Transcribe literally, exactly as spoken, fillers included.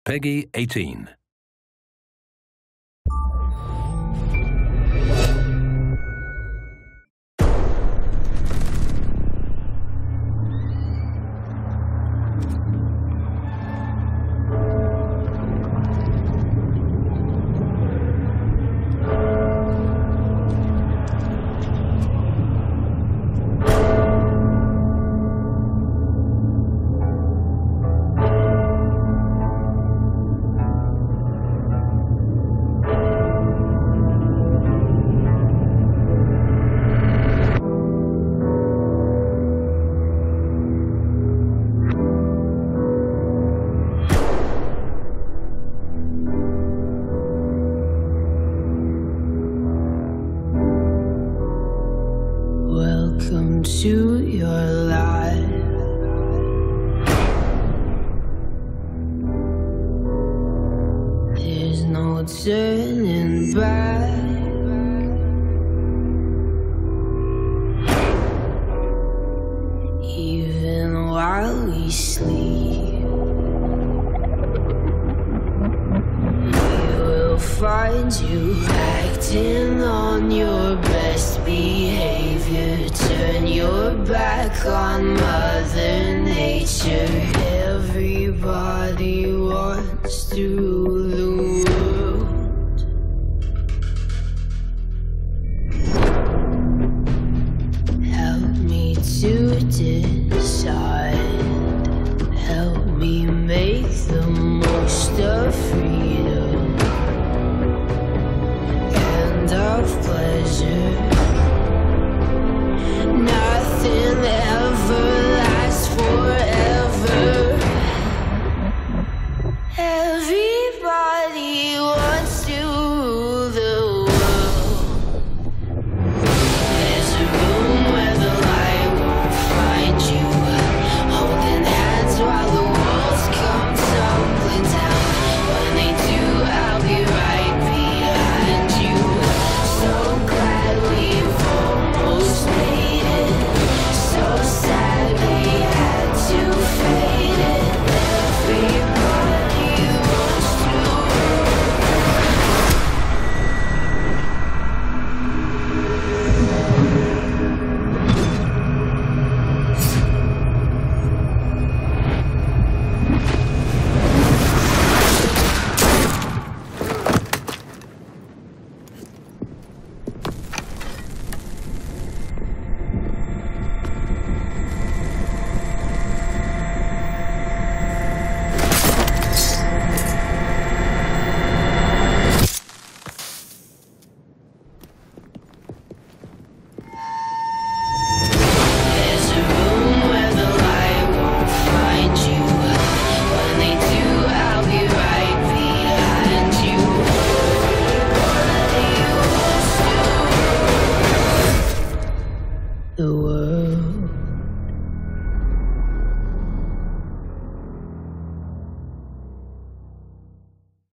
Peggy eighteen. Welcome to your life. There's no turning back. Even while we sleep, we will find you acting on your best behavior. Turn your back on Mother Nature. Everybody wants to rule the world. Help me to decide. Help me make the most of freedom and of pleasure. Nothing ever lasts forever. Everybody wants to rule the world. There's a room where the light won't find you, holding hands while the walls come tumbling down. When they do, I'll be right behind you. So glad we've almost made it. So sad we had to fade it. Everybody wants to. There's a room where the light won't find you. When they do, I'll be right behind you. Everybody wants to. The world